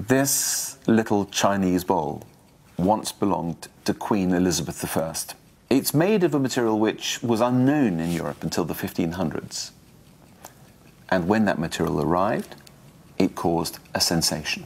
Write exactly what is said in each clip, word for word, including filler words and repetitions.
This little Chinese bowl once belonged to Queen Elizabeth the First. It's made of a material which was unknown in Europe until the fifteen hundreds. And when that material arrived, it caused a sensation.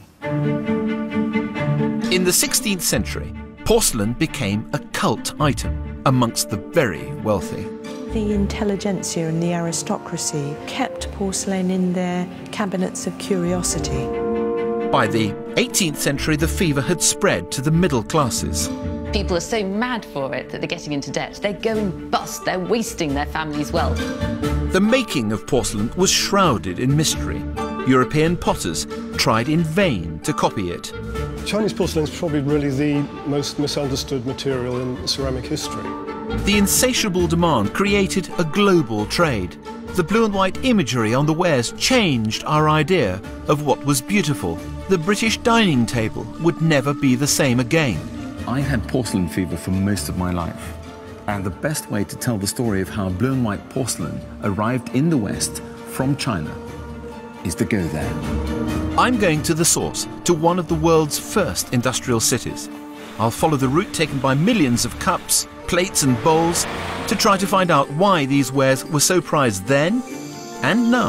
In the sixteenth century, porcelain became a cult item amongst the very wealthy. The intelligentsia and the aristocracy kept porcelain in their cabinets of curiosity. By the eighteenth century, the fever had spread to the middle classes. People are so mad for it that they're getting into debt. They're going bust, they're wasting their family's wealth. The making of porcelain was shrouded in mystery. European potters tried in vain to copy it. Chinese porcelain is probably really the most misunderstood material in ceramic history. The insatiable demand created a global trade. The blue and white imagery on the wares changed our idea of what was beautiful. The British dining table would never be the same again. I had porcelain fever for most of my life. And the best way to tell the story of how blue and white porcelain arrived in the West from China is to go there. I'm going to the source, to one of the world's first industrial cities. I'll follow the route taken by millions of cups, plates and bowls to try to find out why these wares were so prized then and now.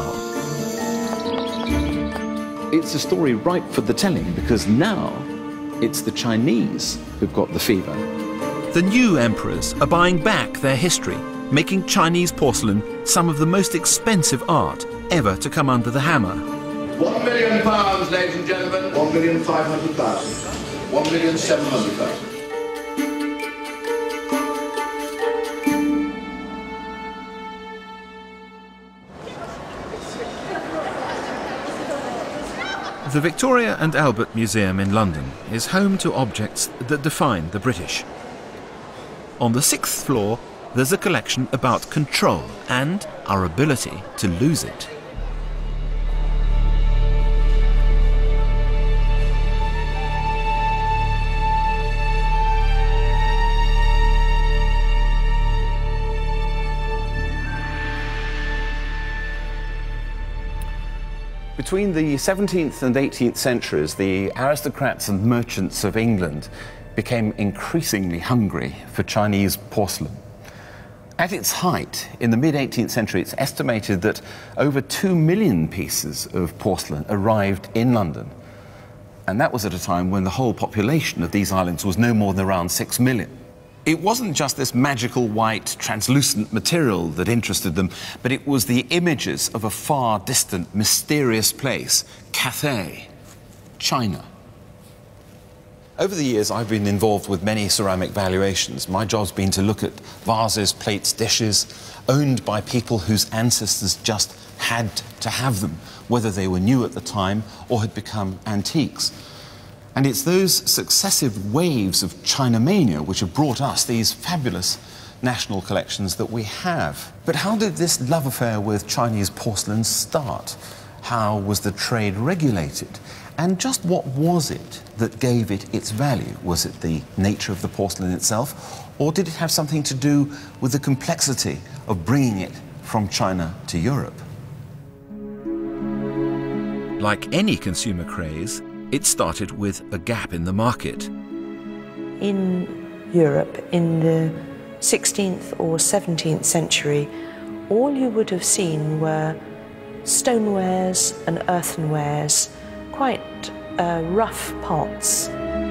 It's a story ripe for the telling because now it's the Chinese who've got the fever. The new emperors are buying back their history, making Chinese porcelain some of the most expensive art ever to come under the hammer. One million pounds, ladies and gentlemen. One million five hundred thousand. One million seven hundred thousand. The Victoria and Albert Museum in London is home to objects that define the British. On the sixth floor, there's a collection about control and our ability to lose it. Between the seventeenth and eighteenth centuries, the aristocrats and merchants of England became increasingly hungry for Chinese porcelain. At its height, in the mid eighteenth century, it's estimated that over two million pieces of porcelain arrived in London. And that was at a time when the whole population of these islands was no more than around six million. It wasn't just this magical white, translucent material that interested them, but it was the images of a far distant, mysterious place, Cathay, China. Over the years, I've been involved with many ceramic valuations. My job's been to look at vases, plates, dishes, owned by people whose ancestors just had to have them, whether they were new at the time or had become antiques. And it's those successive waves of China-mania which have brought us these fabulous national collections that we have. But how did this love affair with Chinese porcelain start? How was the trade regulated? And just what was it that gave it its value? Was it the nature of the porcelain itself, or did it have something to do with the complexity of bringing it from China to Europe? Like any consumer craze, it started with a gap in the market. In Europe, in the sixteenth or seventeenth century, all you would have seen were stonewares and earthenwares, quite uh, rough pots.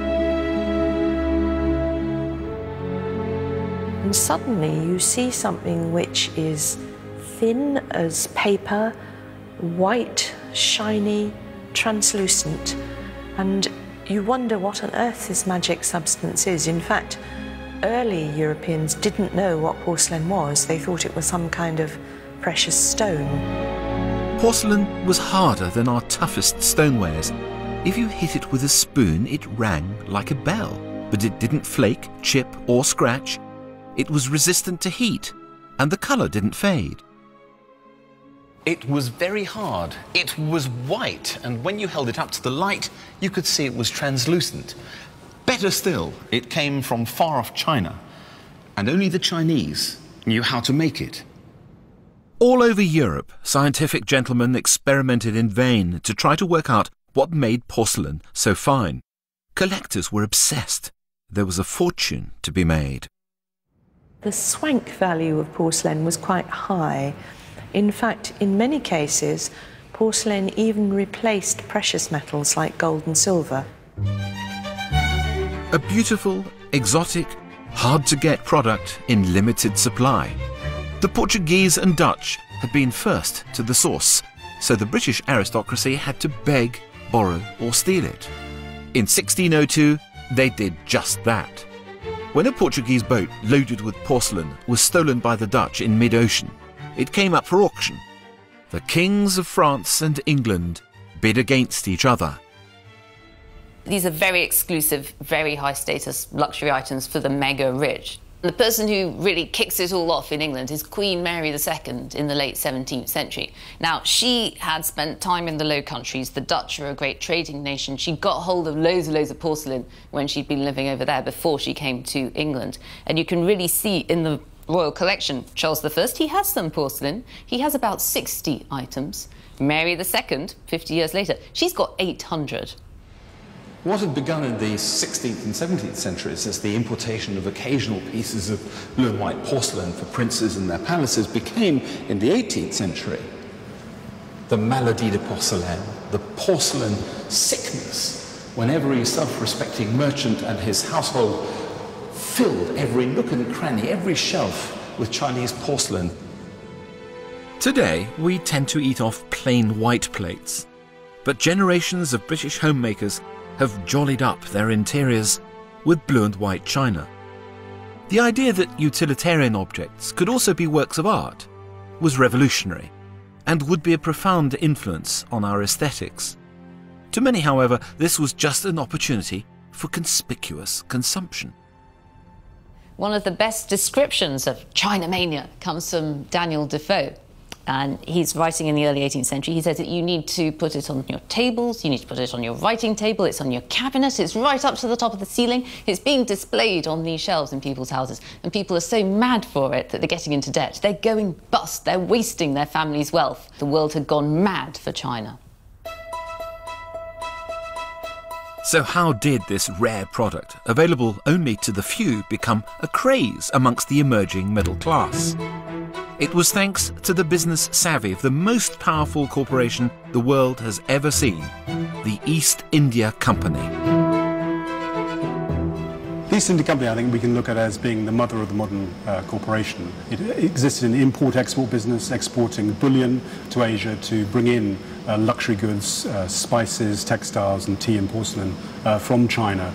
And suddenly you see something which is thin as paper, white, shiny, translucent, and you wonder what on earth this magic substance is. In fact, early Europeans didn't know what porcelain was. They thought it was some kind of precious stone. Porcelain was harder than our toughest stonewares. If you hit it with a spoon, it rang like a bell, but it didn't flake, chip, or scratch. It was resistant to heat, and the colour didn't fade. It was very hard. It was white, and when you held it up to the light, you could see it was translucent. Better still, it came from far off China, and only the Chinese knew how to make it. All over Europe, scientific gentlemen experimented in vain to try to work out what made porcelain so fine. Collectors were obsessed. There was a fortune to be made. The swank value of porcelain was quite high. In fact, in many cases, porcelain even replaced precious metals like gold and silver. A beautiful, exotic, hard-to-get product in limited supply. The Portuguese and Dutch had been first to the source, so the British aristocracy had to beg, borrow or steal it. In sixteen oh two, they did just that. When a Portuguese boat loaded with porcelain was stolen by the Dutch in mid-ocean, it came up for auction. The kings of France and England bid against each other. These are very exclusive, very high-status luxury items for the mega rich. The person who really kicks it all off in England is Queen Mary the Second in the late seventeenth century. Now, she had spent time in the Low Countries. The Dutch are a great trading nation. She got hold of loads and loads of porcelain when she'd been living over there before she came to England. And you can really see in the royal collection, Charles the First, he has some porcelain. He has about sixty items. Mary the Second, fifty years later, she's got eight hundred. What had begun in the sixteenth and seventeenth centuries as the importation of occasional pieces of blue and white porcelain for princes and their palaces became, in the eighteenth century, the maladie de porcelaine, the porcelain sickness, when every self-respecting merchant and his household filled every nook and cranny, every shelf with Chinese porcelain. Today, we tend to eat off plain white plates, but generations of British homemakers have jollied up their interiors with blue and white china. The idea that utilitarian objects could also be works of art was revolutionary and would be a profound influence on our aesthetics. To many, however, this was just an opportunity for conspicuous consumption. One of the best descriptions of China mania comes from Daniel Defoe. And he's writing in the early eighteenth century. He says that you need to put it on your tables, you need to put it on your writing table, it's on your cabinet, it's right up to the top of the ceiling. It's being displayed on these shelves in people's houses. And people are so mad for it that they're getting into debt. They're going bust, they're wasting their family's wealth. The world had gone mad for China. So how did this rare product, available only to the few, become a craze amongst the emerging middle class? It was thanks to the business savvy of the most powerful corporation the world has ever seen, the East India Company. The East India Company, I think we can look at as being the mother of the modern uh, corporation. It existed in the import-export business, exporting bullion to Asia to bring in uh, luxury goods, uh, spices, textiles and tea and porcelain uh, from China.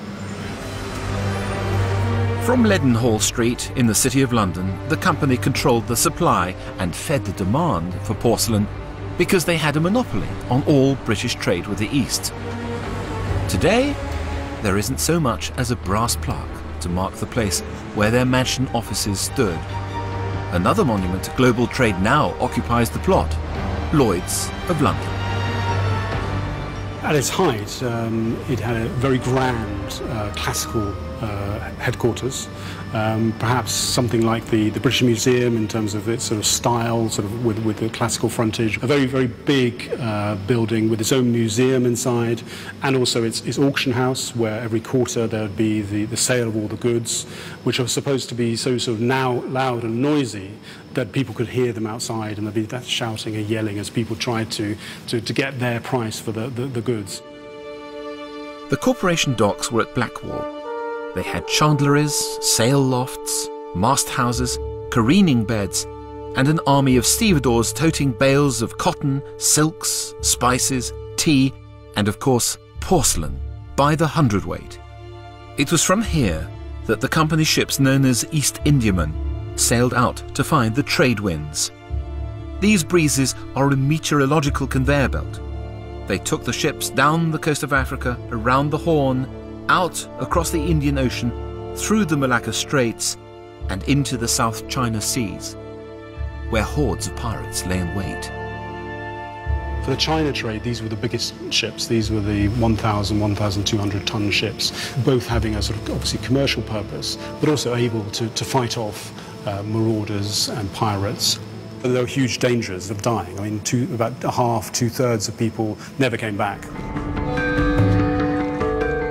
From Leadenhall Street in the City of London, the company controlled the supply and fed the demand for porcelain because they had a monopoly on all British trade with the East. Today, there isn't so much as a brass plaque to mark the place where their mansion offices stood. Another monument to global trade now occupies the plot, Lloyd's of London. At its height, um, it had a very grand uh, classical uh, headquarters, um, perhaps something like the, the British Museum in terms of its sort of style, sort of with, with the classical frontage. A very, very big uh, building with its own museum inside, and also its, its auction house, where every quarter there would be the, the sale of all the goods, which are supposed to be so sort of now loud and noisy that people could hear them outside, and there'd be that shouting and yelling as people tried to, to, to get their price for the, the, the goods. The corporation docks were at Blackwall. They had chandleries, sail lofts, mast houses, careening beds, and an army of stevedores toting bales of cotton, silks, spices, tea, and of course, porcelain, by the hundredweight. It was from here that the company ships known as East Indiamen sailed out to find the trade winds. These breezes are a meteorological conveyor belt. They took the ships down the coast of Africa, around the Horn, out across the Indian Ocean, through the Malacca Straits, and into the South China Seas, where hordes of pirates lay in wait. For the China trade, these were the biggest ships. These were the one thousand, one thousand two hundred ton ships, both having a sort of obviously commercial purpose, but also able to, to fight off uh, marauders and pirates. There were huge dangers of dying. I mean, two, about half, two-thirds of people never came back.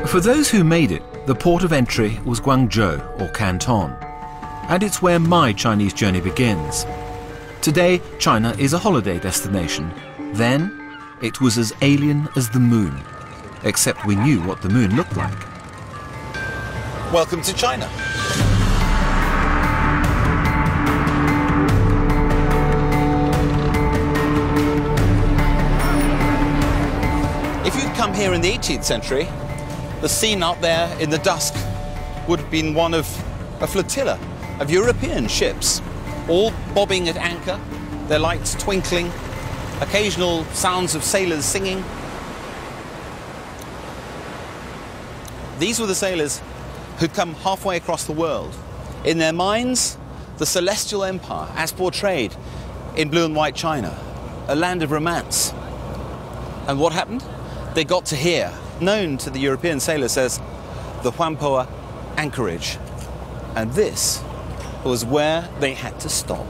For those who made it, the port of entry was Guangzhou, or Canton. And it's where my Chinese journey begins. Today, China is a holiday destination. Then, it was as alien as the moon. Except we knew what the moon looked like. Welcome to China. If you'd come here in the eighteenth century, the scene out there in the dusk would have been one of a flotilla of European ships, all bobbing at anchor, their lights twinkling, occasional sounds of sailors singing. These were the sailors who'd come halfway across the world. In their minds, the celestial empire, as portrayed in blue and white China, a land of romance. And what happened? They got to here, known to the European sailors as the Huangpo anchorage. And this was where they had to stop.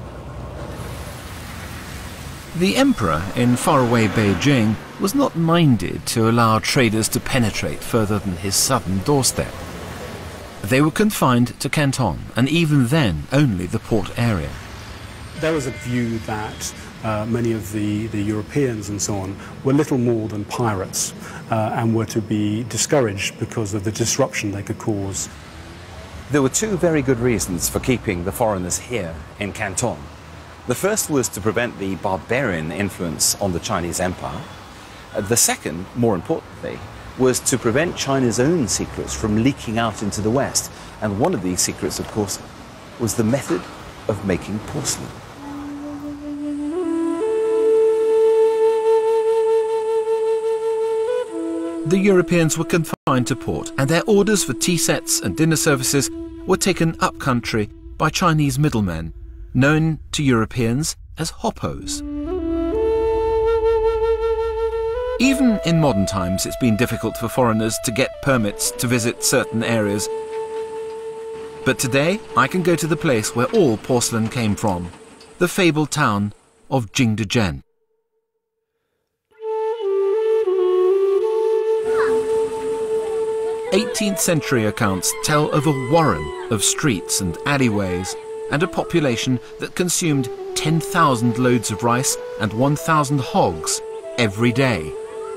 The emperor in faraway Beijing was not minded to allow traders to penetrate further than his southern doorstep. They were confined to Canton, and even then only the port area. There was a view that uh, many of the, the Europeans and so on were little more than pirates uh, and were to be discouraged because of the disruption they could cause. There were two very good reasons for keeping the foreigners here in Canton. The first was to prevent the barbarian influence on the Chinese empire. The second, more importantly, was to prevent China's own secrets from leaking out into the West. And one of these secrets, of course, was the method of making porcelain. The Europeans were confined to port, and their orders for tea sets and dinner services were taken up country by Chinese middlemen, known to Europeans as hoppos. Even in modern times, it's been difficult for foreigners to get permits to visit certain areas. But today, I can go to the place where all porcelain came from, the fabled town of Jingdezhen. eighteenth century accounts tell of a warren of streets and alleyways and a population that consumed ten thousand loads of rice and one thousand hogs every day.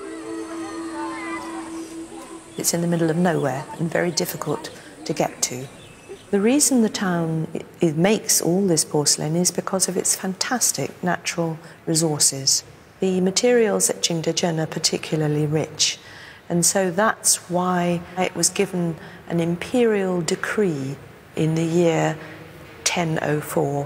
It's in the middle of nowhere and very difficult to get to. The reason the town it, it makes all this porcelain is because of its fantastic natural resources. The materials at Jingdezhen are particularly rich, and so that's why it was given an imperial decree in the year ten oh four.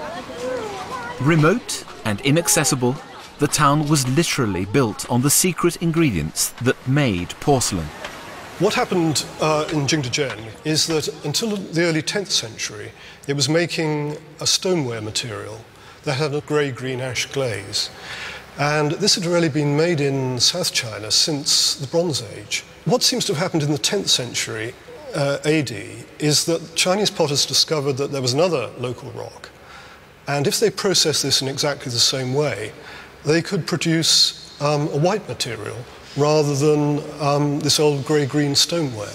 Remote and inaccessible, the town was literally built on the secret ingredients that made porcelain. What happened uh, in Jingdezhen is that until the early tenth century, it was making a stoneware material that had a grey-green ash glaze. And this had really been made in South China since the Bronze Age. What seems to have happened in the tenth century uh, A D is that Chinese potters discovered that there was another local rock. And if they processed this in exactly the same way, they could produce um, a white material rather than um, this old grey-green stoneware.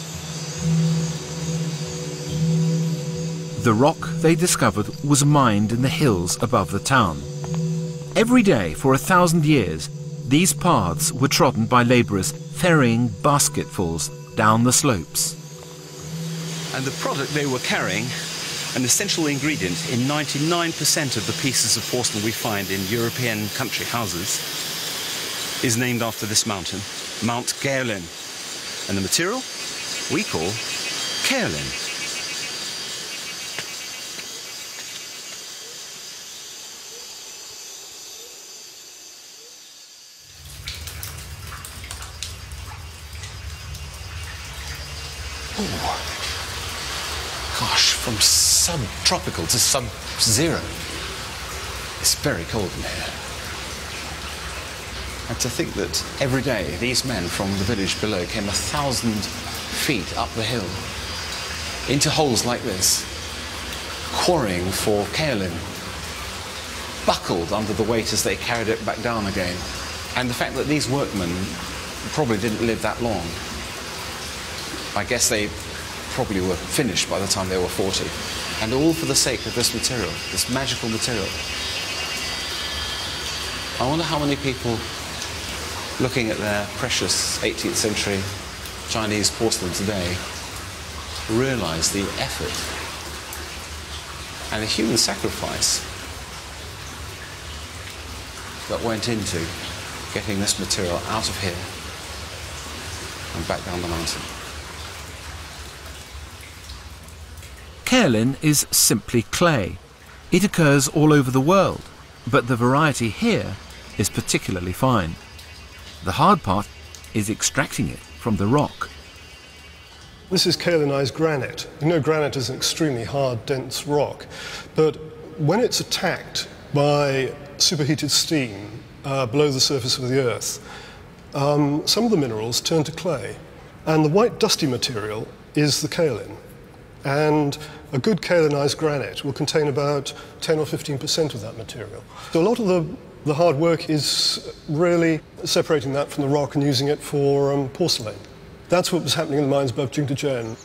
The rock they discovered was mined in the hills above the town. Every day for a thousand years, these paths were trodden by labourers ferrying basketfuls down the slopes. And the product they were carrying, an essential ingredient in ninety-nine percent of the pieces of porcelain we find in European country houses, is named after this mountain, Mount Gaolin. And the material we call kaolin. Ooh. Gosh, from subtropical to sub-zero. It's very cold in here. And to think that every day these men from the village below came a thousand feet up the hill into holes like this, quarrying for kaolin, buckled under the weight as they carried it back down again. And the fact that these workmen probably didn't live that long. I guess they probably were finished by the time they were forty. And all for the sake of this material, this magical material. I wonder how many people looking at their precious eighteenth century Chinese porcelain today realize the effort and the human sacrifice that went into getting this material out of here and back down the mountain. Kaolin is simply clay. It occurs all over the world, but the variety here is particularly fine. The hard part is extracting it from the rock. This is kaolinized granite. You know, granite is an extremely hard, dense rock, but when it's attacked by superheated steam uh, below the surface of the Earth, um, some of the minerals turn to clay, and the white dusty material is the kaolin. And a good kaolinized granite will contain about ten or fifteen percent of that material. So a lot of the, the hard work is really separating that from the rock and using it for um, porcelain. That's what was happening in the mines above Jingdezhen.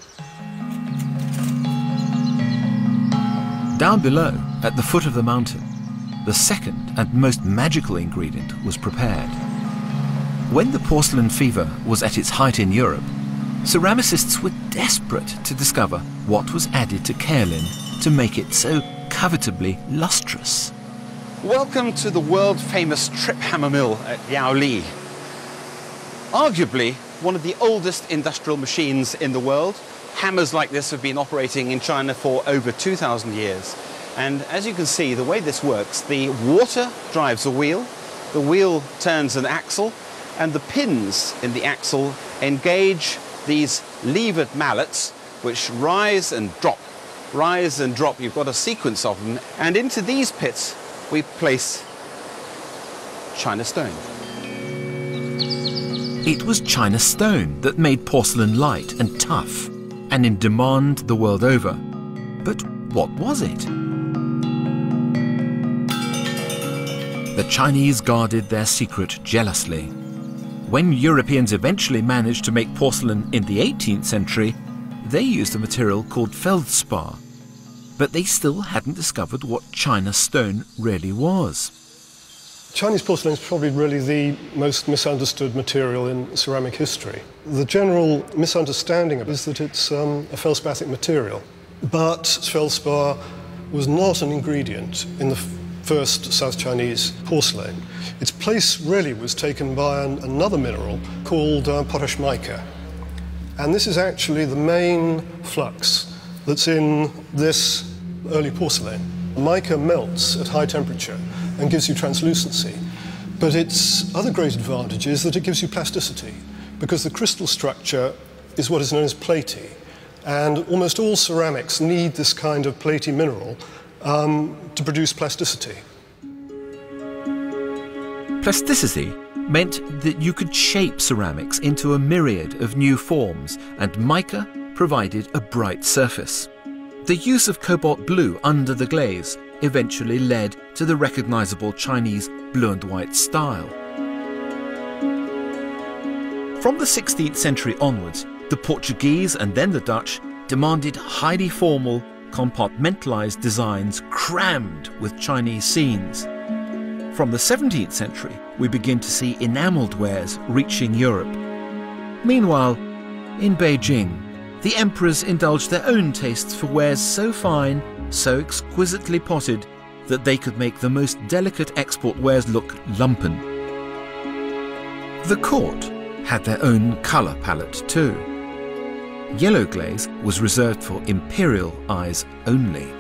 Down below, at the foot of the mountain, the second and most magical ingredient was prepared. When the porcelain fever was at its height in Europe, ceramicists were desperate to discover what was added to kaolin to make it so covetably lustrous. Welcome to the world-famous Trip Hammer Mill at Yaoli. Arguably one of the oldest industrial machines in the world. Hammers like this have been operating in China for over two thousand years. And as you can see, the way this works, the water drives a wheel, the wheel turns an axle, and the pins in the axle engage these levered mallets, which rise and drop, rise and drop. You've got a sequence of them. And into these pits, we place China stone. It was China stone that made porcelain light and tough, and in demand the world over. But what was it? The Chinese guarded their secret jealously. When Europeans eventually managed to make porcelain in the eighteenth century, they used a material called feldspar, but they still hadn't discovered what China stone really was. Chinese porcelain is probably really the most misunderstood material in ceramic history. The general misunderstanding is that it's um, a feldspathic material, but feldspar was not an ingredient in the first South Chinese porcelain. Its place really was taken by an, another mineral called uh, potash mica. And this is actually the main flux that's in this early porcelain. Mica melts at high temperature and gives you translucency. But its other great advantage is that it gives you plasticity, because the crystal structure is what is known as platy. And almost all ceramics need this kind of platy mineral um, to produce plasticity. Plasticity meant that you could shape ceramics into a myriad of new forms, and mica provided a bright surface. The use of cobalt blue under the glaze eventually led to the recognizable Chinese blue and white style. From the sixteenth century onwards, the Portuguese and then the Dutch demanded highly formal, compartmentalized designs crammed with Chinese scenes. From the seventeenth century, we begin to see enameled wares reaching Europe. Meanwhile, in Beijing, the emperors indulged their own tastes for wares so fine, so exquisitely potted, that they could make the most delicate export wares look lumpen. The court had their own colour palette too. Yellow glaze was reserved for imperial eyes only.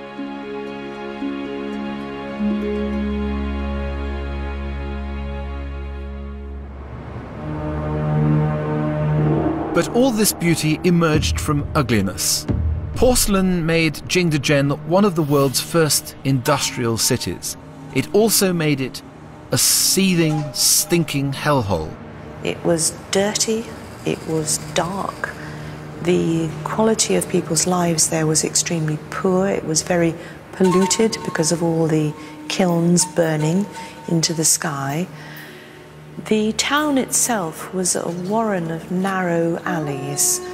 But all this beauty emerged from ugliness. Porcelain made Jingdezhen one of the world's first industrial cities. It also made it a seething, stinking hellhole. It was dirty, it was dark. The quality of people's lives there was extremely poor. It was very polluted because of all the kilns burning into the sky. The town itself was a warren of narrow alleys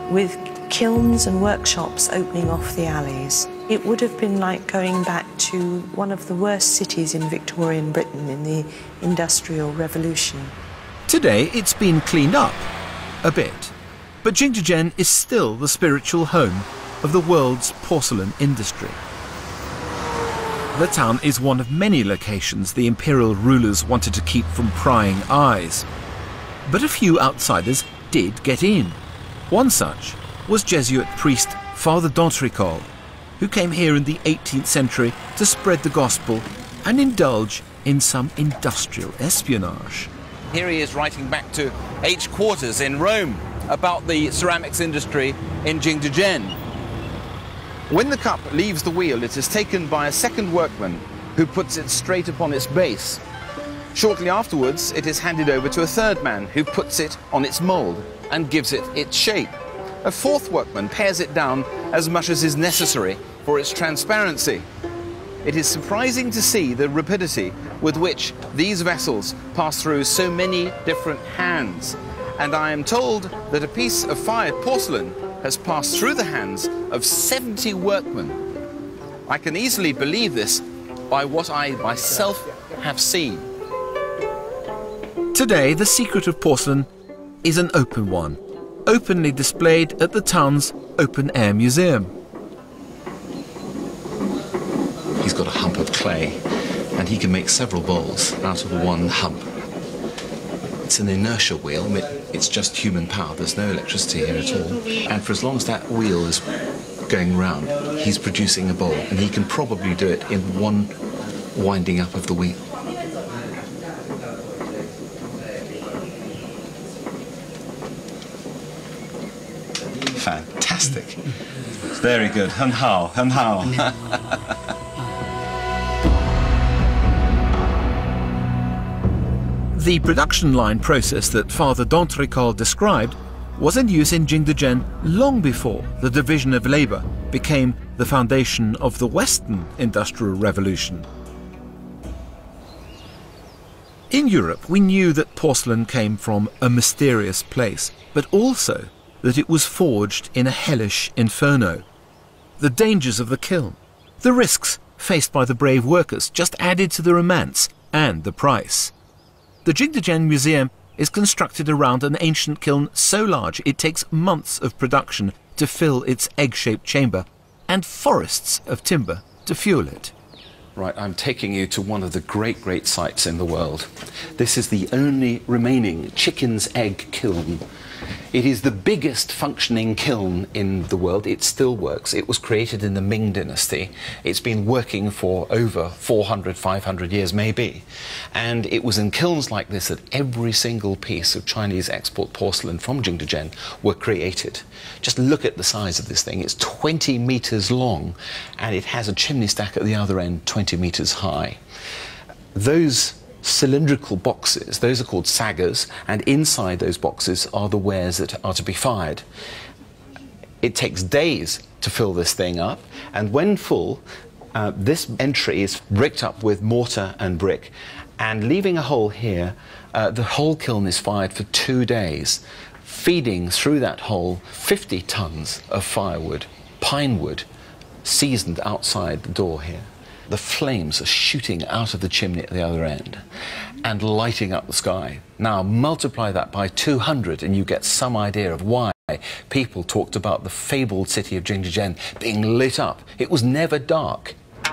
with kilns and workshops opening off the alleys. It would have been like going back to one of the worst cities in Victorian Britain in the Industrial Revolution. Today it's been cleaned up a bit, but Jingdezhen is still the spiritual home of the world's porcelain industry. The town is one of many locations the imperial rulers wanted to keep from prying eyes. But a few outsiders did get in. One such was Jesuit priest Father d'Entricol, who came here in the eighteenth century to spread the gospel and indulge in some industrial espionage. Here he is writing back to H quarters in Rome about the ceramics industry in Jingdezhen. When the cup leaves the wheel, it is taken by a second workman who puts it straight upon its base. Shortly afterwards, it is handed over to a third man who puts it on its mould and gives it its shape. A fourth workman pares it down as much as is necessary for its transparency. It is surprising to see the rapidity with which these vessels pass through so many different hands. And I am told that a piece of fired porcelain has passed through the hands of seventy workmen. I can easily believe this by what I myself have seen. Today, the secret of porcelain is an open one, openly displayed at the town's open-air museum. He's got a hump of clay, and he can make several bowls out of one hump. It's an inertia wheel. It's just human power. There's no electricity here at all. And for as long as that wheel is going round, he's producing a bowl, and he can probably do it in one winding up of the wheel. Fantastic. Very good. Hun hao, hun hao. The production line process that Father d'Entricol described was in use in Jingdezhen long before the division of labour became the foundation of the Western Industrial Revolution. In Europe, we knew that porcelain came from a mysterious place, but also that it was forged in a hellish inferno. The dangers of the kiln, the risks faced by the brave workers just added to the romance and the price. The Jingdezhen Museum is constructed around an ancient kiln so large it takes months of production to fill its egg-shaped chamber and forests of timber to fuel it. Right, I'm taking you to one of the great, great sites in the world. This is the only remaining chicken's egg kiln. It is the biggest functioning kiln in the world. It still works. It was created in the Ming Dynasty. It's been working for over four hundred, five hundred years maybe. And it was in kilns like this that every single piece of Chinese export porcelain from Jingdezhen were created. Just look at the size of this thing. It's twenty meters long, and it has a chimney stack at the other end twenty meters high. Those cylindrical boxes, those are called saggers, and inside those boxes are the wares that are to be fired. It takes days to fill this thing up, and when full, uh, this entry is bricked up with mortar and brick, and leaving a hole here, uh, the whole kiln is fired for two days, feeding through that hole fifty tons of firewood, pine wood, seasoned outside the door here. The flames are shooting out of the chimney at the other end and lighting up the sky. Now multiply that by two hundred and you get some idea of why people talked about the fabled city of Jingdezhen being lit up. It was never dark.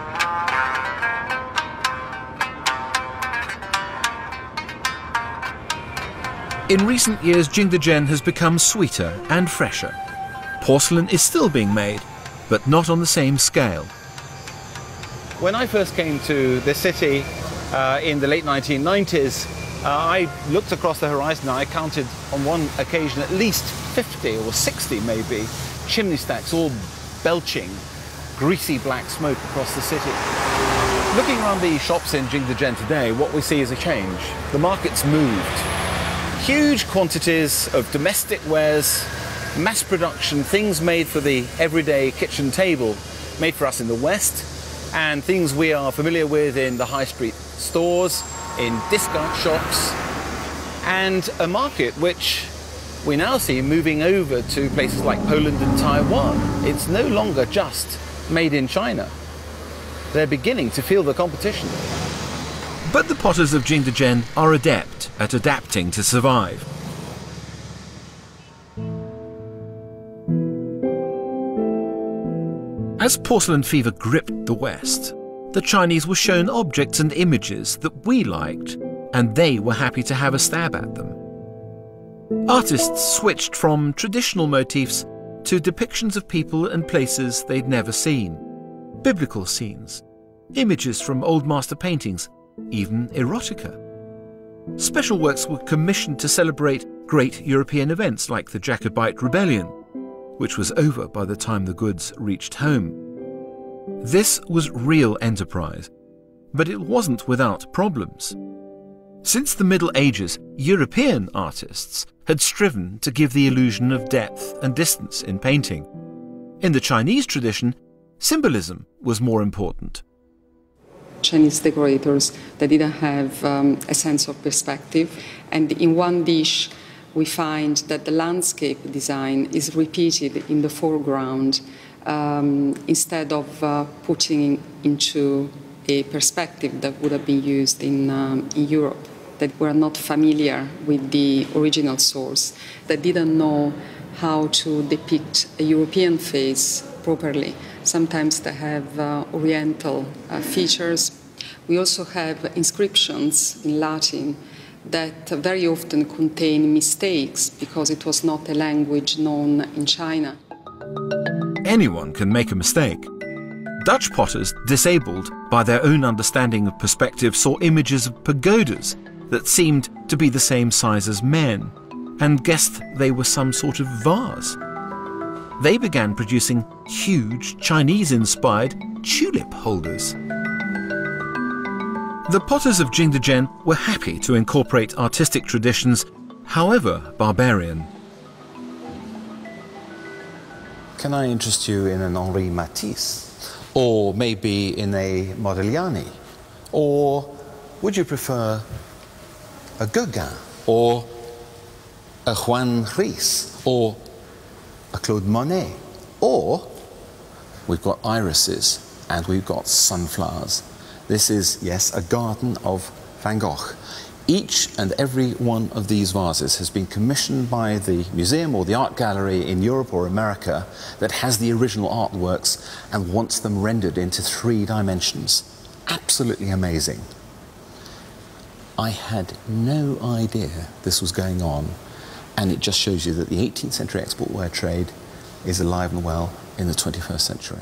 In recent years, Jingdezhen has become sweeter and fresher. Porcelain is still being made, but not on the same scale. When I first came to this city uh, in the late nineteen nineties, uh, I looked across the horizon and I counted on one occasion at least fifty or sixty maybe chimney stacks all belching greasy black smoke across the city. Looking around the shops in Jingdezhen today, what we see is a change. The market's moved. Huge quantities of domestic wares, mass production, things made for the everyday kitchen table, made for us in the West, and things we are familiar with in the high street stores, in discount shops, and a market which we now see moving over to places like Poland and Taiwan. It's no longer just made in China. They're beginning to feel the competition. But the potters of Jingdezhen are adept at adapting to survive. As porcelain fever gripped the West, the Chinese were shown objects and images that we liked, and they were happy to have a stab at them. Artists switched from traditional motifs to depictions of people and places they'd never seen. Biblical scenes, images from old master paintings, even erotica. Special works were commissioned to celebrate great European events like the Jacobite Rebellion, which was over by the time the goods reached home. This was real enterprise, but it wasn't without problems. Since the Middle Ages, European artists had striven to give the illusion of depth and distance in painting. In the Chinese tradition, symbolism was more important. Chinese decorators, they didn't have um, a sense of perspective, and in one dish we find that the landscape design is repeated in the foreground um, instead of uh, putting into a perspective that would have been used in, um, in Europe, that were not familiar with the original source, that didn't know how to depict a European face properly. Sometimes they have uh, Oriental uh, features. We also have inscriptions in Latin that very often contain mistakes because it was not a language known in China. Anyone can make a mistake. Dutch potters, disabled by their own understanding of perspective, saw images of pagodas that seemed to be the same size as men and guessed they were some sort of vase. They began producing huge Chinese-inspired tulip holders. The potters of Jingdezhen were happy to incorporate artistic traditions, however barbarian. Can I interest you in an Henri Matisse? Or maybe in a Modigliani? Or would you prefer a Gauguin? Or a Juan Gris? Or a Claude Monet? Or we've got irises and we've got sunflowers. This is, yes, a garden of Van Gogh. Each and every one of these vases has been commissioned by the museum or the art gallery in Europe or America that has the original artworks and wants them rendered into three dimensions. Absolutely amazing. I had no idea this was going on, and it just shows you that the eighteenth century export ware trade is alive and well in the twenty-first century.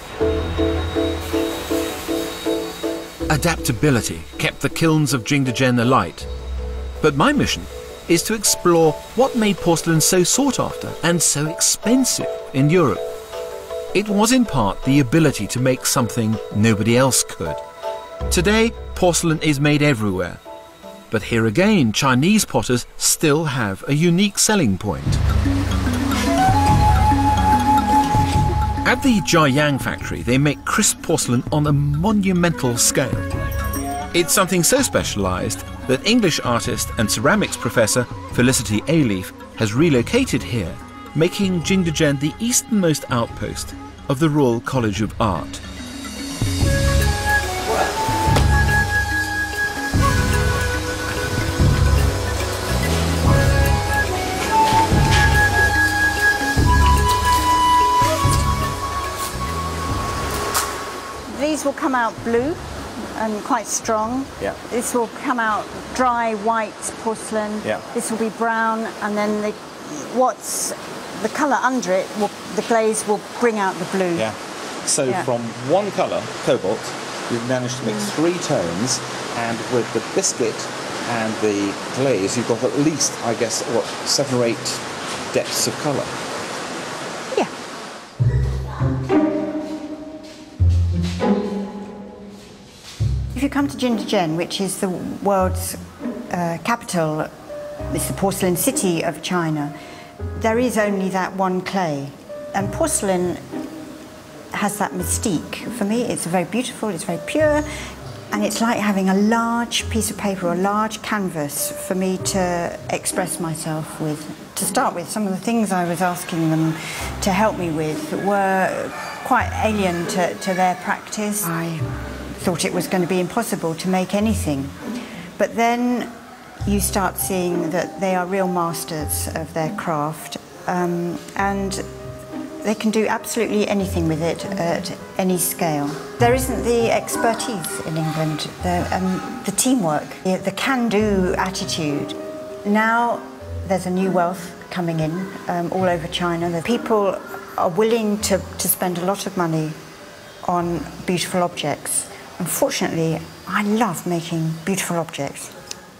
Adaptability kept the kilns of Jingdezhen alight. But my mission is to explore what made porcelain so sought after and so expensive in Europe. It was in part the ability to make something nobody else could. Today, porcelain is made everywhere. But here again, Chinese potters still have a unique selling point. At the Jiayang factory, they make crisp porcelain on a monumental scale. It's something so specialised that English artist and ceramics professor Felicity Ayleaf has relocated here, making Jingdezhen the easternmost outpost of the Royal College of Art. These will come out blue and quite strong. Yeah. This will come out dry white porcelain. Yeah. This will be brown, and then the what's the colour under it, will, the glaze will bring out the blue. Yeah. So Yeah. from one colour, cobalt, you've managed to mix three tones, and with the biscuit and the glaze, you've got at least, I guess, what, seven or eight depths of colour. Yeah. If you come to Jingdezhen, which is the world's uh, capital, it's the porcelain city of China, there is only that one clay. And porcelain has that mystique. For me, it's very beautiful, it's very pure, and it's like having a large piece of paper or a large canvas for me to express myself with, to start with, some of the things I was asking them to help me with were quite alien to, to their practice. I thought it was going to be impossible to make anything. But then you start seeing that they are real masters of their craft, um, and they can do absolutely anything with it at any scale. There isn't the expertise in England, the, um, the teamwork, the, the can-do attitude. Now there's a new wealth coming in um, all over China. The people are willing to, to spend a lot of money on beautiful objects. Unfortunately, I love making beautiful objects.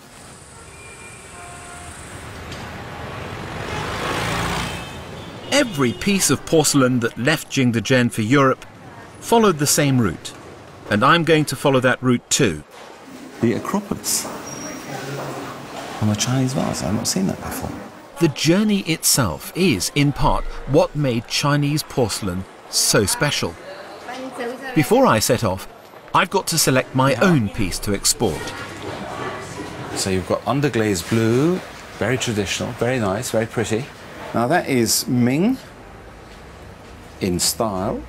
Every piece of porcelain that left Jingdezhen for Europe followed the same route, and I'm going to follow that route too. The Acropolis on a Chinese vase. I've not seen that before. The journey itself is, in part, what made Chinese porcelain so special. Before I set off, I've got to select my own piece to export. So you've got underglazed blue, very traditional, very nice, very pretty. Now that is Ming in style.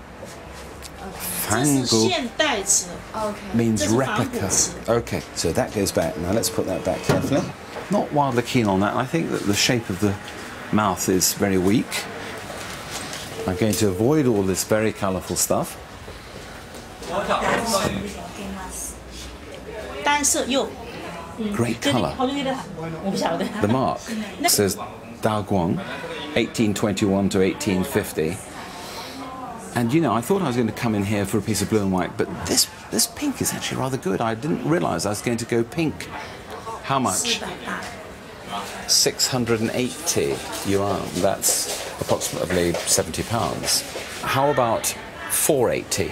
Fangu means replica. Okay, so that goes back. Now let's put that back carefully. Not wildly keen on that. I think that the shape of the mouth is very weak. I'm going to avoid all this very colourful stuff. Great colour. The mark says Dao Guang, eighteen twenty-one to eighteen fifty. And you know, I thought I was going to come in here for a piece of blue and white, but this this pink is actually rather good. I didn't realise I was going to go pink. How much? six hundred eighty yuan. That's approximately seventy pounds. How about four eighty?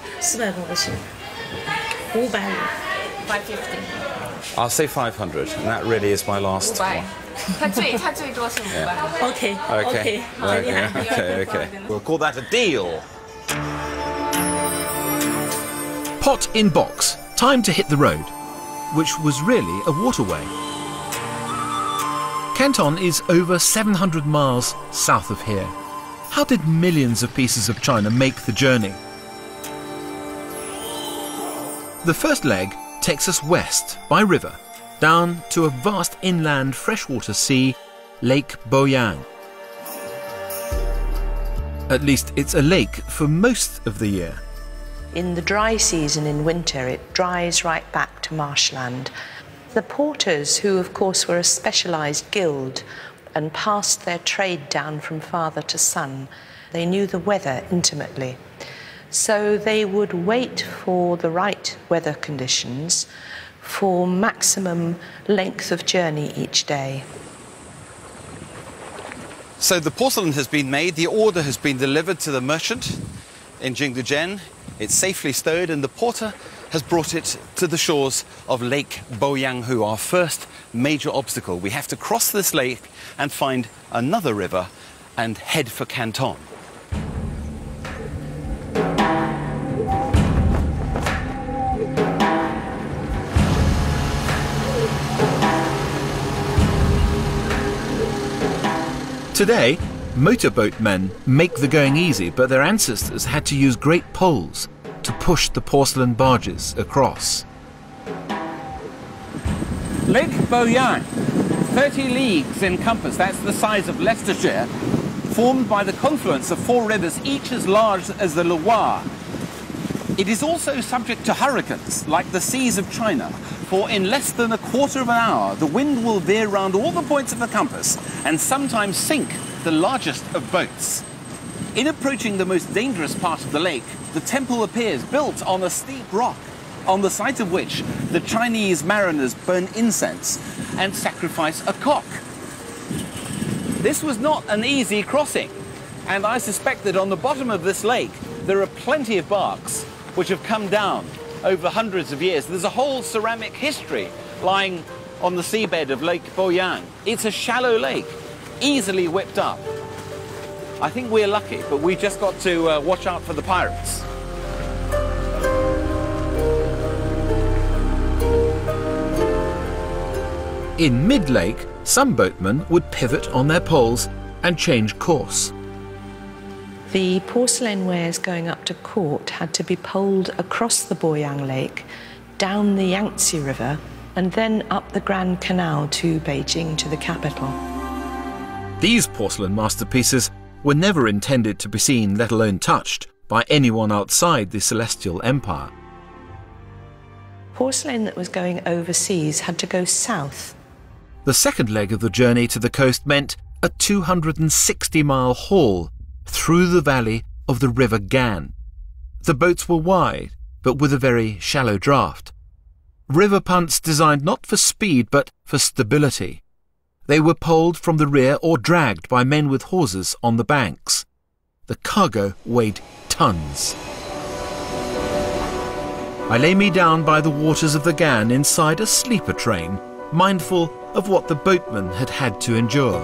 five fifty. I'll say five hundred, and that really is my last one. Okay. Okay. Okay. Okay. Okay. Okay. We'll call that a deal. Pot in box. Time to hit the road, which was really a waterway. Canton is over seven hundred miles south of here. How did millions of pieces of china make the journey? The first leg takes us west by river, down to a vast inland freshwater sea, Lake Boyang. At least it's a lake for most of the year. In the dry season in winter, it dries right back to marshland. The porters, who of course were a specialised guild and passed their trade down from father to son, they knew the weather intimately. So they would wait for the right weather conditions for maximum length of journey each day. So the porcelain has been made, the order has been delivered to the merchant in Jingdezhen. It's safely stowed, and the porter has brought it to the shores of Lake Boyanghu, our first major obstacle. We have to cross this lake and find another river and head for Canton. Today, motorboatmen make the going easy, but their ancestors had to use great poles to push the porcelain barges across. Lake Boyang, thirty leagues in compass, that's the size of Leicestershire, formed by the confluence of four rivers, each as large as the Loire. It is also subject to hurricanes, like the seas of China, for in less than a quarter of an hour, the wind will veer round all the points of the compass and sometimes sink the largest of boats. In approaching the most dangerous part of the lake, the temple appears built on a steep rock, on the site of which the Chinese mariners burn incense and sacrifice a cock. This was not an easy crossing, and I suspect that on the bottom of this lake there are plenty of barks which have come down over hundreds of years. There's a whole ceramic history lying on the seabed of Lake Boyang. It's a shallow lake, easily whipped up. I think we're lucky, but we just got to uh, watch out for the pirates. In mid-lake, some boatmen would pivot on their poles and change course. The porcelain wares going up to court had to be poled across the Boyang Lake, down the Yangtze River, and then up the Grand Canal to Beijing, to the capital. These porcelain masterpieces were never intended to be seen, let alone touched, by anyone outside the Celestial Empire. Porcelain that was going overseas had to go south. The second leg of the journey to the coast meant a two hundred sixty mile haul through the valley of the River Gan. The boats were wide, but with a very shallow draft. River punts designed not for speed, but for stability. They were poled from the rear or dragged by men with hawsers on the banks. The cargo weighed tons. I lay me down by the waters of the Gan inside a sleeper train, mindful of what the boatmen had had to endure.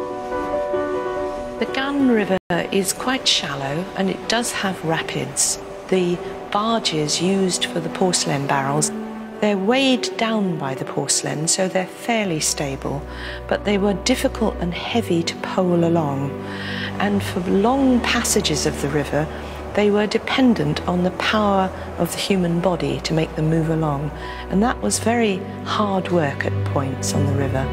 The Gan River is quite shallow and it does have rapids. The barges used for the porcelain barrels, they're weighed down by the porcelain, so they're fairly stable, but they were difficult and heavy to pole along. And for long passages of the river, they were dependent on the power of the human body to make them move along. And that was very hard work at points on the river.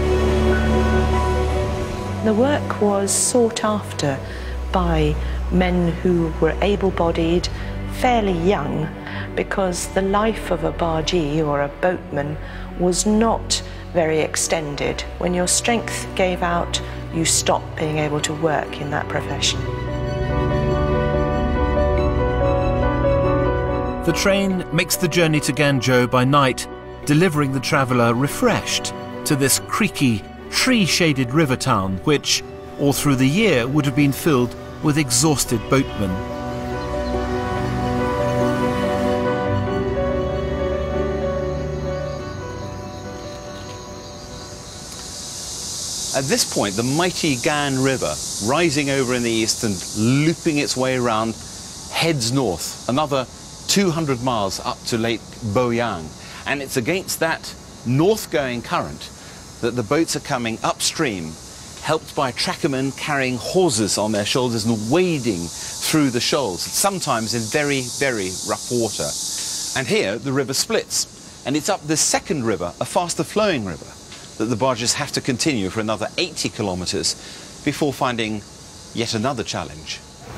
The work was sought after by men who were able-bodied, fairly young, because the life of a bargee or a boatman was not very extended. When your strength gave out, you stopped being able to work in that profession. The train makes the journey to Ganzhou by night, delivering the traveller refreshed to this creaky, tree-shaded river town, which, all through the year, would have been filled with exhausted boatmen. At this point, the mighty Gan River, rising over in the east and looping its way around, heads north, another two hundred miles up to Lake Boyang. And it's against that north-going current that the boats are coming upstream, helped by trackermen carrying hawsers on their shoulders and wading through the shoals, sometimes in very, very rough water. And here, the river splits, and it's up this second river, a faster-flowing river, that the barges have to continue for another eighty kilometres before finding yet another challenge.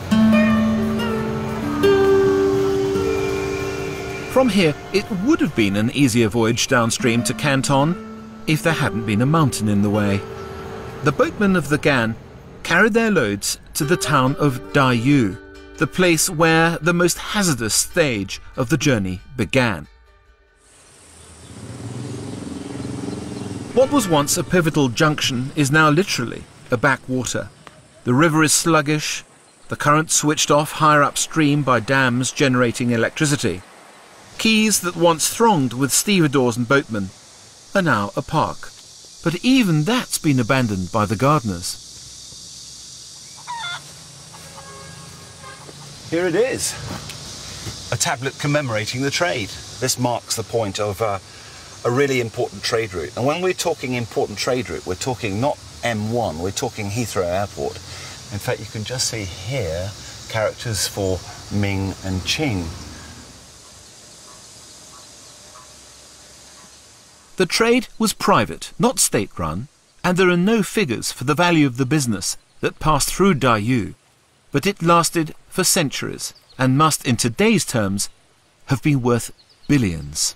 From here, it would have been an easier voyage downstream to Canton if there hadn't been a mountain in the way. The boatmen of the Gan carried their loads to the town of Dayu, the place where the most hazardous stage of the journey began. What was once a pivotal junction is now literally a backwater. The river is sluggish, the current switched off higher upstream by dams generating electricity. Quays that once thronged with stevedores and boatmen are now a park. But even that's been abandoned by the gardeners. Here it is, a tablet commemorating the trade. This marks the point of uh, a really important trade route. And when we're talking important trade route, we're talking not M one, we're talking Heathrow Airport. In fact, you can just see here characters for Ming and Qing. The trade was private, not state-run, and there are no figures for the value of the business that passed through Dayu, but it lasted for centuries and must, in today's terms, have been worth billions.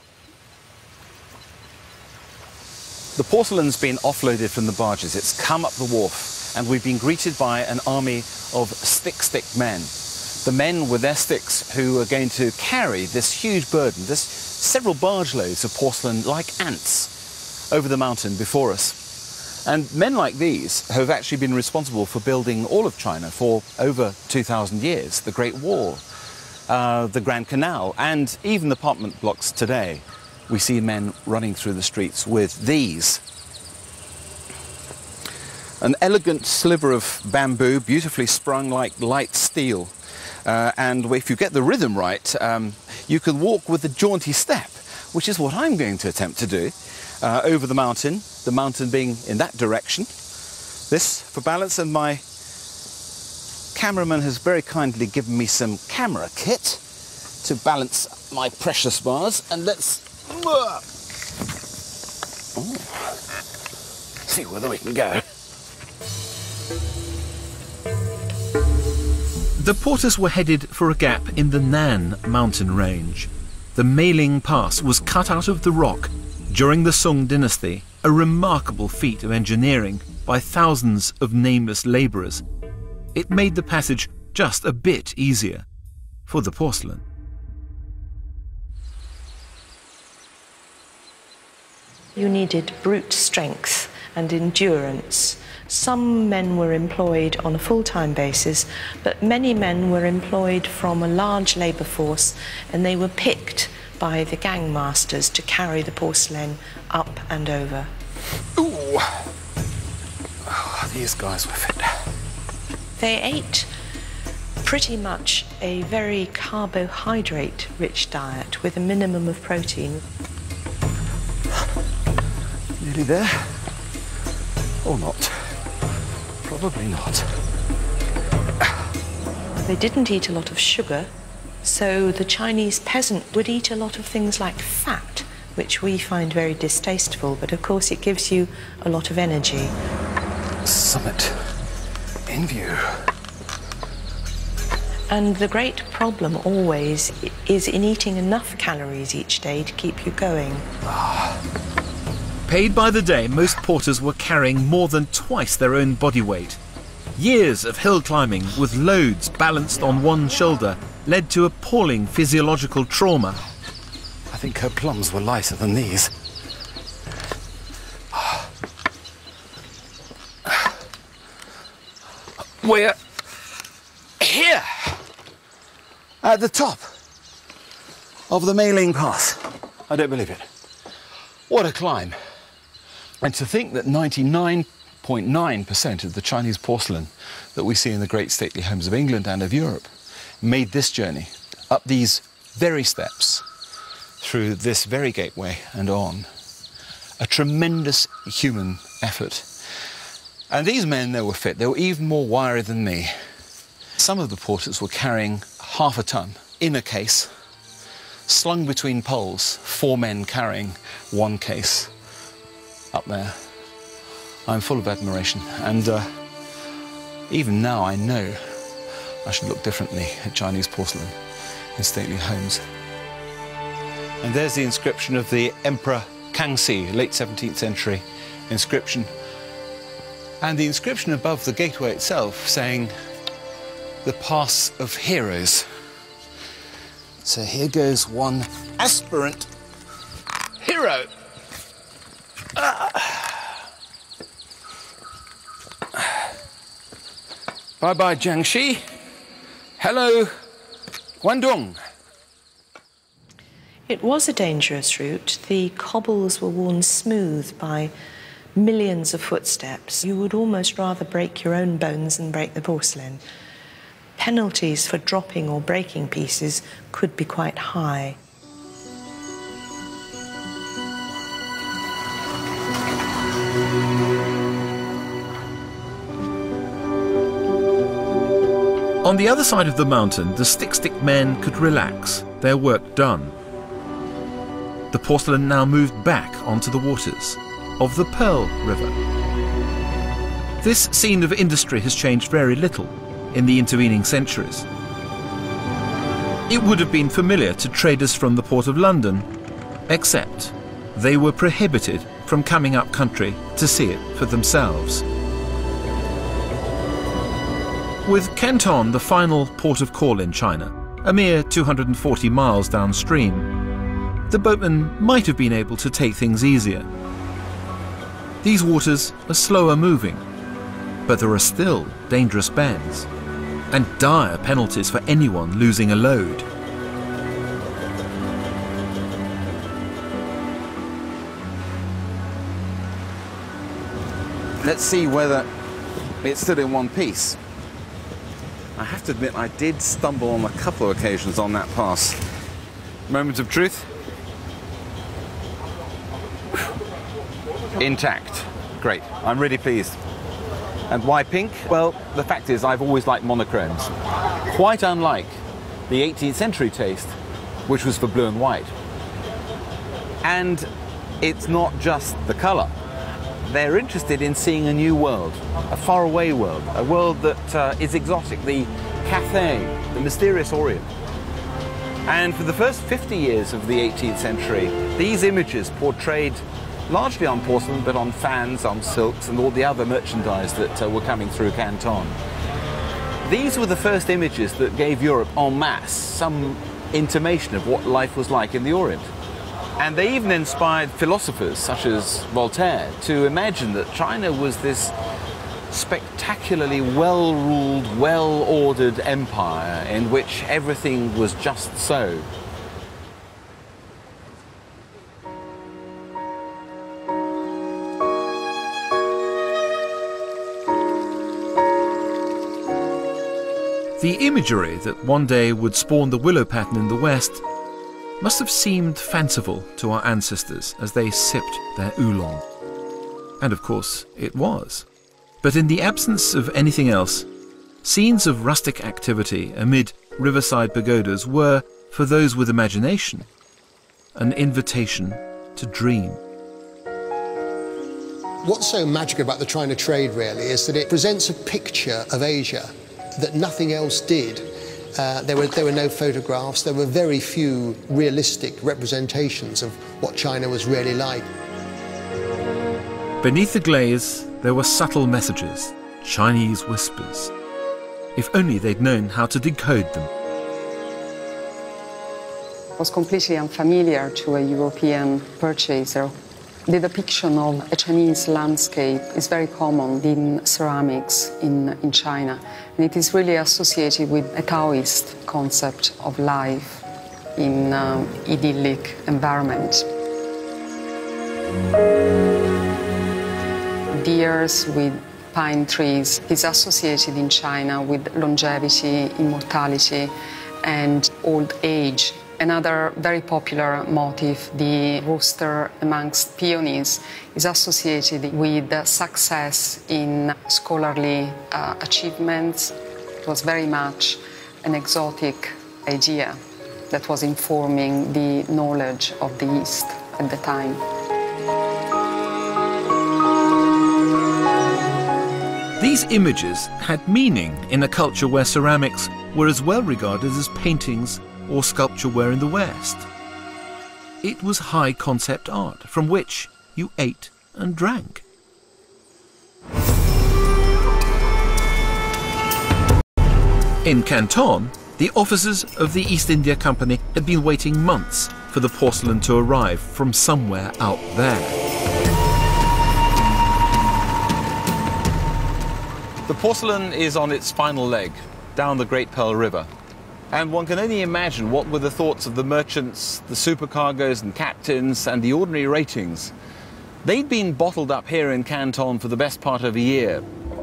The porcelain's been offloaded from the barges. It's come up the wharf, and we've been greeted by an army of stick-stick men. The men with their sticks who are going to carry this huge burden, this several barge loads of porcelain like ants over the mountain before us. And men like these have actually been responsible for building all of China for over two thousand years, the Great Wall, uh, the Grand Canal, and even the apartment blocks today. We see men running through the streets with these. An elegant sliver of bamboo, beautifully sprung like light steel. Uh, and if you get the rhythm right, um, you can walk with a jaunty step, which is what I'm going to attempt to do. uh, over the mountain, the mountain being in that direction. This for balance, and my cameraman has very kindly given me some camera kit to balance my precious bars. And let's uh, oh, see whether we can go. The porters were headed for a gap in the Nan mountain range. The Meiling Pass was cut out of the rock during the Song dynasty, a remarkable feat of engineering by thousands of nameless labourers. It made the passage just a bit easier for the porcelain. You needed brute strength and endurance. Some men were employed on a full-time basis, but many men were employed from a large labour force, and they were picked by the gangmasters to carry the porcelain up and over. Ooh. Oh, these guys were fit. They ate pretty much a very carbohydrate-rich diet with a minimum of protein. Nearly there. Or not. Probably not. They didn't eat a lot of sugar, so the Chinese peasant would eat a lot of things like fat, which we find very distasteful, but of course it gives you a lot of energy. Summit in view. And the great problem always is in eating enough calories each day to keep you going. Paid by the day, most porters were carrying more than twice their own body weight. Years of hill climbing with loads balanced on one shoulder led to appalling physiological trauma. I think her plums were lighter than these. We're here at the top of the Meiling Pass. I don't believe it. What a climb. And to think that ninety-nine point nine percent of the Chinese porcelain that we see in the great stately homes of England and of Europe made this journey up these very steps, through this very gateway and on. A tremendous human effort. And these men, they were fit. They were even more wiry than me. Some of the porters were carrying half a ton in a case, slung between poles, four men carrying one case up there. I'm full of admiration, and uh, even now I know I should look differently at Chinese porcelain in stately homes. And there's the inscription of the Emperor Kangxi, late seventeenth century inscription. And the inscription above the gateway itself saying, the Pass of Heroes. So here goes one aspirant hero. Ah. Bye-bye, Jiangxi. Hello, Guangdong. It was a dangerous route. The cobbles were worn smooth by millions of footsteps. You would almost rather break your own bones than break the porcelain. Penalties for dropping or breaking pieces could be quite high. On the other side of the mountain, the stick-stick men could relax, their work done. The porcelain now moved back onto the waters of the Pearl River. This scene of industry has changed very little in the intervening centuries. It would have been familiar to traders from the Port of London, except they were prohibited from coming up country to see it for themselves. With Canton the final port of call in China, a mere two hundred forty miles downstream, the boatmen might have been able to take things easier. These waters are slower moving, but there are still dangerous bends and dire penalties for anyone losing a load. Let's see whether it stood in one piece. I have to admit, I did stumble on a couple of occasions on that pass. Moment of truth. intact. Great, I'm really pleased. And why pink? Well, the fact is I've always liked monochromes. Quite unlike the eighteenth century taste, which was for blue and white. And it's not just the colour. They're interested in seeing a new world, a faraway world, a world that uh, is exotic, the Cathay, the mysterious Orient. And for the first fifty years of the eighteenth century, these images portrayed largely on porcelain, but on fans, on silks, and all the other merchandise that uh, were coming through Canton. These were the first images that gave Europe en masse some intimation of what life was like in the Orient. And they even inspired philosophers such as Voltaire to imagine that China was this spectacularly well-ruled, well-ordered empire in which everything was just so. The imagery that one day would spawn the willow pattern in the West must have seemed fanciful to our ancestors as they sipped their oolong. And of course, it was. But in the absence of anything else, scenes of rustic activity amid riverside pagodas were, for those with imagination, an invitation to dream. What's so magical about the China trade, really, is that it presents a picture of Asia that nothing else did. Uh, there were, there were no photographs, there were very few realistic representations of what China was really like. Beneath the glaze, there were subtle messages, Chinese whispers. If only they'd known how to decode them. It was completely unfamiliar to a European purchaser. The depiction of a Chinese landscape is very common in ceramics in, in China. And it is really associated with a Taoist concept of life in um, idyllic environment. Deers with pine trees is associated in China with longevity, immortality, and old age. Another very popular motif, the rooster amongst peonies, is associated with success in scholarly uh, achievements. It was very much an exotic idea that was informing the knowledge of the East at the time. These images had meaning in a culture where ceramics were as well regarded as paintings or sculpture were in the West. It was high concept art from which you ate and drank. In Canton, the officers of the East India Company had been waiting months for the porcelain to arrive from somewhere out there. The porcelain is on its final leg, down the Great Pearl River. And one can only imagine what were the thoughts of the merchants, the supercargoes and captains, and the ordinary ratings. They'd been bottled up here in Canton for the best part of a year.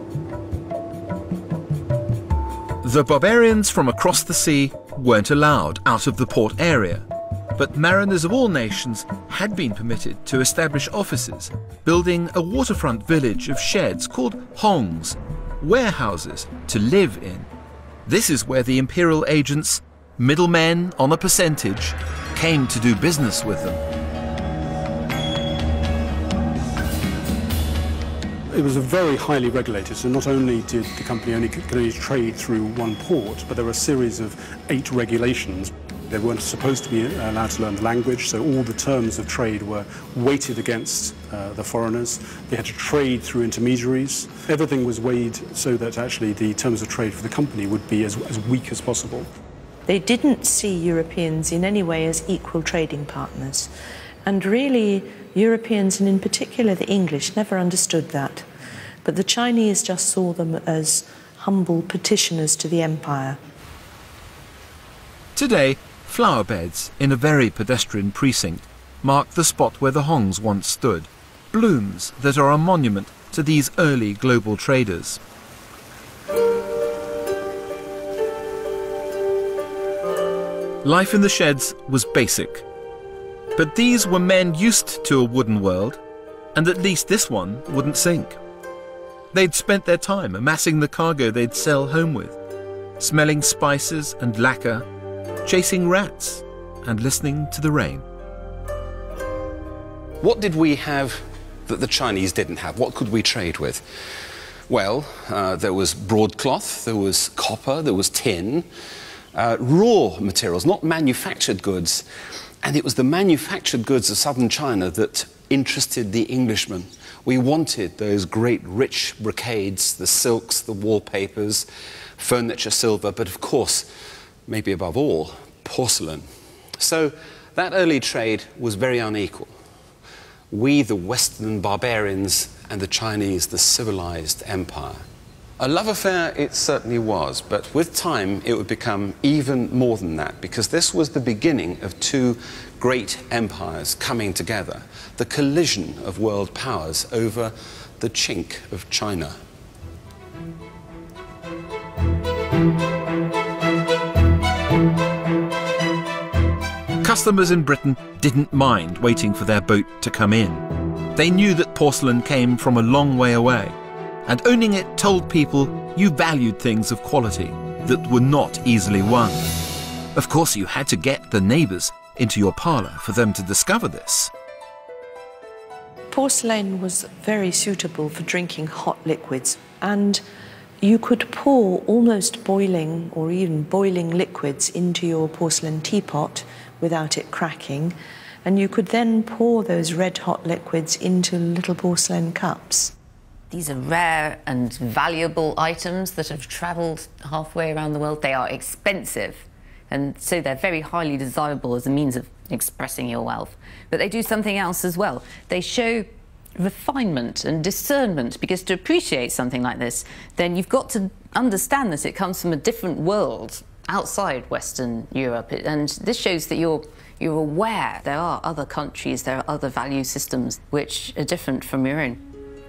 The barbarians from across the sea weren't allowed out of the port area, but mariners of all nations had been permitted to establish offices, building a waterfront village of sheds called hongs, warehouses to live in. This is where the imperial agents, middlemen on a percentage, came to do business with them. It was a very highly regulated, so not only did the company only, could only trade through one port, but there were a series of eight regulations. They weren't supposed to be allowed to learn the language, so all the terms of trade were weighted against uh, the foreigners. They had to trade through intermediaries. Everything was weighed so that actually the terms of trade for the company would be as, as weak as possible. They didn't see Europeans in any way as equal trading partners. And really, Europeans, and in particular the English, never understood that. But the Chinese just saw them as humble petitioners to the empire. Today, flower beds in a very pedestrian precinct mark the spot where the hongs once stood, blooms that are a monument to these early global traders. Life in the sheds was basic, but these were men used to a wooden world, and at least this one wouldn't sink. They'd spent their time amassing the cargo they'd sail home with, smelling spices and lacquer, chasing rats and listening to the rain. What did we have that the Chinese didn't have? What could we trade with? Well, uh, there was broadcloth, there was copper, there was tin, uh, raw materials, not manufactured goods. And it was the manufactured goods of southern China that interested the Englishmen. We wanted those great rich brocades, the silks, the wallpapers, furniture, silver, but of course, maybe above all, porcelain. So that early trade was very unequal. We, the Western barbarians, and the Chinese, the civilized empire. A love affair it certainly was, but with time it would become even more than that, because this was the beginning of two great empires coming together, the collision of world powers over the chink of China. Customers in Britain didn't mind waiting for their boat to come in. They knew that porcelain came from a long way away, and owning it told people you valued things of quality that were not easily won. Of course, you had to get the neighbours into your parlour for them to discover this. Porcelain was very suitable for drinking hot liquids, and you could pour almost boiling or even boiling liquids into your porcelain teapot without it cracking, and you could then pour those red-hot liquids into little porcelain cups. These are rare and valuable items that have travelled halfway around the world. They are expensive, and so they're very highly desirable as a means of expressing your wealth. But they do something else as well. They show refinement and discernment, because to appreciate something like this, then you've got to understand that it comes from a different world outside Western Europe, and this shows that you're you're aware there are other countries, there are other value systems which are different from your own.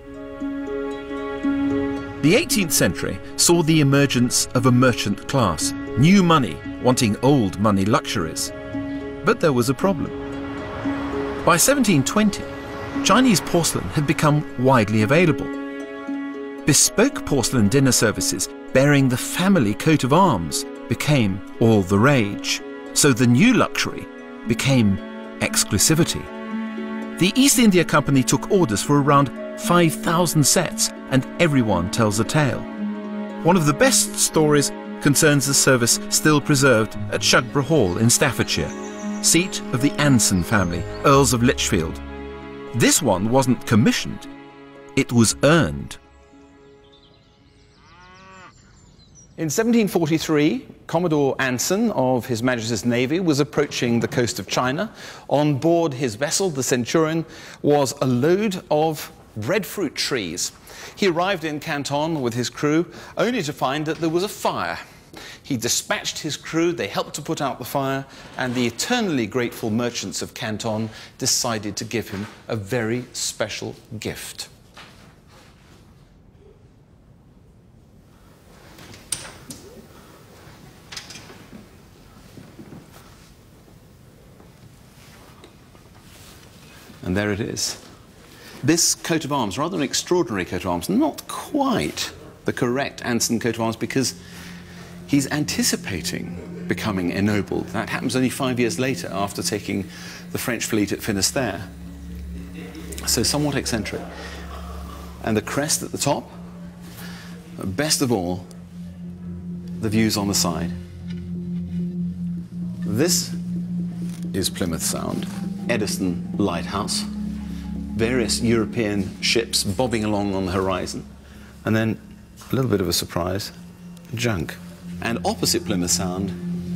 The eighteenth century saw the emergence of a merchant class, new money wanting old money luxuries. But there was a problem. By seventeen twenty, Chinese porcelain had become widely available. Bespoke porcelain dinner services bearing the family coat of arms became all the rage, so the new luxury became exclusivity. The East India Company took orders for around five thousand sets, and everyone tells a tale. One of the best stories concerns the service still preserved at Shugborough Hall in Staffordshire, seat of the Anson family, Earls of Lichfield. This one wasn't commissioned, it was earned. In seventeen forty-three, Commodore Anson of His Majesty's Navy was approaching the coast of China. On board his vessel, the Centurion, was a load of breadfruit trees. He arrived in Canton with his crew, only to find that there was a fire. He dispatched his crew, they helped to put out the fire, and the eternally grateful merchants of Canton decided to give him a very special gift. And there it is. This coat of arms, rather an extraordinary coat of arms, not quite the correct Anson coat of arms, because he's anticipating becoming ennobled. That happens only five years later, after taking the French fleet at Finisterre. So somewhat eccentric. And the crest at the top. Best of all, the views on the side. This is Plymouth Sound, Edison Lighthouse, various European ships bobbing along on the horizon, and then a little bit of a surprise, junk. And opposite Plymouth Sound,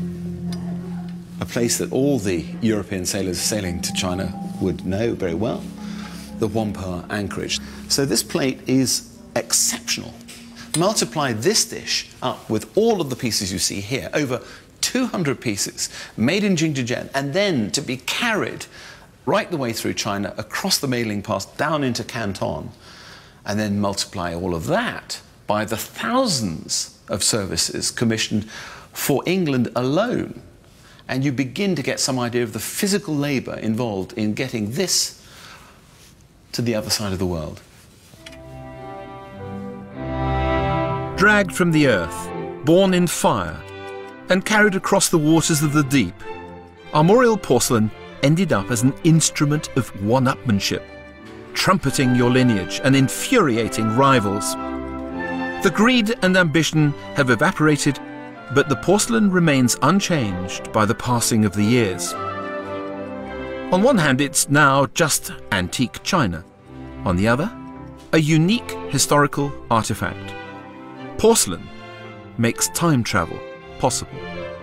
a place that all the European sailors sailing to China would know very well, the Whampoa anchorage. So this plate is exceptional. Multiply this dish up with all of the pieces you see here, over two hundred pieces made in Jingzhijian, and then to be carried right the way through China, across the Mei Ling Pass, down into Canton, and then multiply all of that by the thousands of services commissioned for England alone, and you begin to get some idea of the physical labour involved in getting this to the other side of the world. Dragged from the earth, born in fire, and carried across the waters of the deep, armorial porcelain ended up as an instrument of one-upmanship, trumpeting your lineage and infuriating rivals. The greed and ambition have evaporated, but the porcelain remains unchanged by the passing of the years. On one hand, it's now just antique china. On the other, a unique historical artifact. Porcelain makes time travel possible.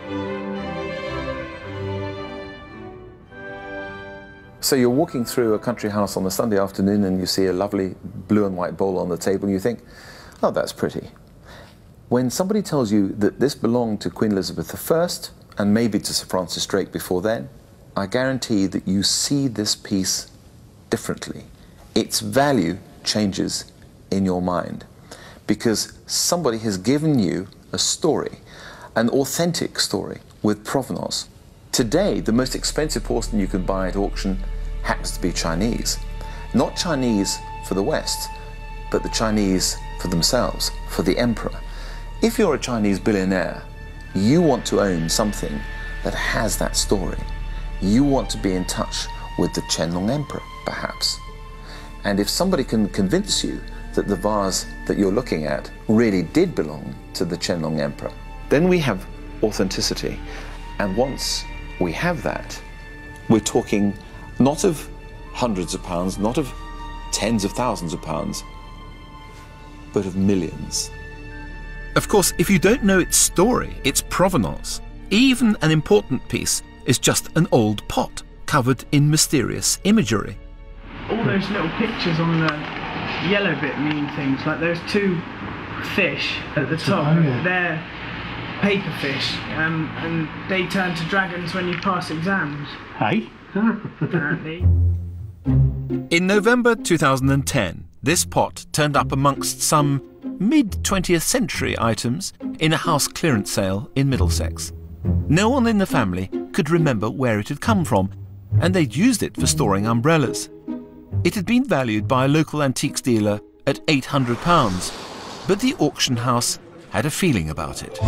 So you're walking through a country house on a Sunday afternoon and you see a lovely blue and white bowl on the table and you think, oh, that's pretty. When somebody tells you that this belonged to Queen Elizabeth the First and maybe to Sir Francis Drake before then, I guarantee that you see this piece differently. Its value changes in your mind because somebody has given you a story, an authentic story with provenance. Today, the most expensive porcelain you can buy at auction happens to be Chinese. Not Chinese for the West, but the Chinese for themselves, for the emperor. If you're a Chinese billionaire, you want to own something that has that story. You want to be in touch with the Qianlong Emperor, perhaps. And if somebody can convince you that the vase that you're looking at really did belong to the Qianlong Emperor, then we have authenticity. And once we have that, we're talking not of hundreds of pounds, not of tens of thousands of pounds, but of millions. Of course, if you don't know its story, its provenance, even an important piece is just an old pot covered in mysterious imagery. All those little pictures on the yellow bit mean things, like those two fish at the top, they're paper fish, um, and they turn to dragons when you pass exams. Hey? Apparently. In November two thousand ten, this pot turned up amongst some mid-twentieth century items in a house clearance sale in Middlesex. No one in the family could remember where it had come from, and they'd used it for storing umbrellas. It had been valued by a local antiques dealer at eight hundred pounds, but the auction house had a feeling about it.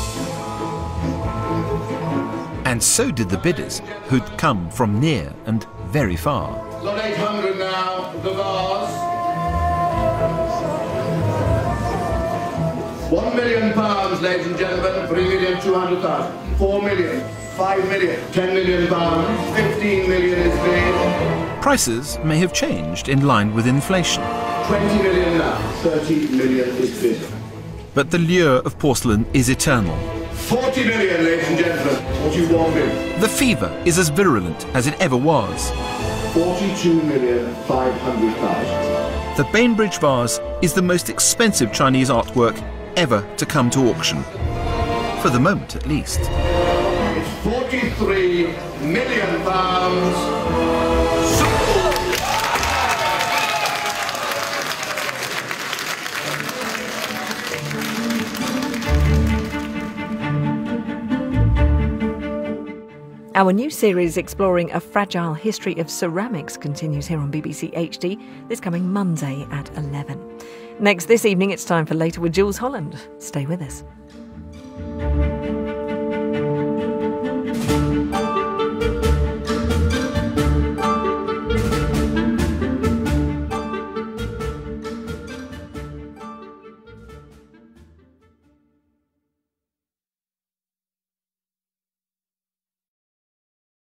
And so did the bidders, who'd come from near and very far. Lot eight hundred now, the vase. One million pounds, ladies and gentlemen, three million two hundred thousand. Four million, five million, ten million pounds, fifteen million is bid. Prices may have changed in line with inflation. Twenty million now, thirty million is bid. But the lure of porcelain is eternal. Forty million, ladies and gentlemen, forty-one million. The fever is as virulent as it ever was. Forty-two million five hundred thousand. The Bainbridge vase is the most expensive Chinese artwork ever to come to auction. For the moment, at least. It's forty-three million pounds. Our new series exploring a fragile history of ceramics continues here on B B C H D this coming Monday at eleven. Next this evening, it's time for Later with Jules Holland. Stay with us.